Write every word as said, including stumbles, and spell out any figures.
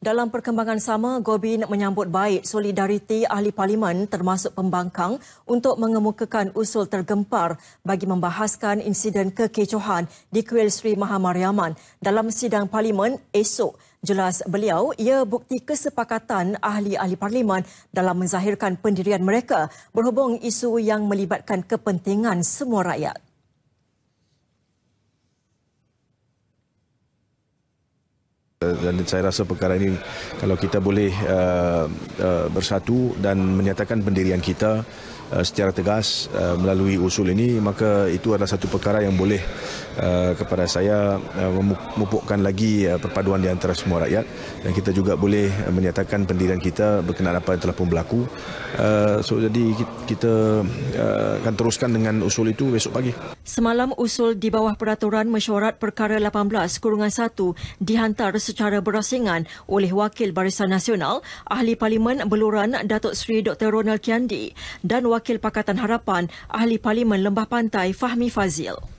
Dalam perkembangan sama, Gobin menyambut baik solidariti ahli parlimen termasuk pembangkang untuk mengemukakan usul tergempar bagi membahaskan insiden kekecohan di Kuil Sri Mahamariaman dalam sidang parlimen esok. Jelas beliau, ia bukti kesepakatan ahli-ahli parlimen dalam menzahirkan pendirian mereka berhubung isu yang melibatkan kepentingan semua rakyat. Dan saya rasa perkara ini kalau kita boleh uh, uh, bersatu dan menyatakan pendirian kita uh, secara tegas uh, melalui usul ini, maka itu adalah satu perkara yang boleh uh, kepada saya uh, memupukkan lagi uh, perpaduan di antara semua rakyat, dan kita juga boleh uh, menyatakan pendirian kita berkenaan apa yang telah pun berlaku. Uh, so jadi kita uh, akan teruskan dengan usul itu besok pagi. Semalam usul di bawah peraturan mesyuarat perkara lapan belas satu dihantar secara berasingan oleh Wakil Barisan Nasional, Ahli Parlimen Beluran Datuk Seri Doktor Ronald Kiandi dan Wakil Pakatan Harapan Ahli Parlimen Lembah Pantai Fahmi Fazil.